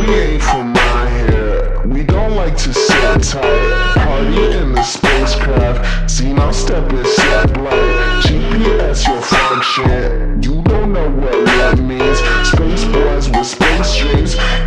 Money ain't for my hair. We don't like to sit tight. Party in the spacecraft. See, now step is step light. GPS your function. You don't know what that means. Space boys with space dreams.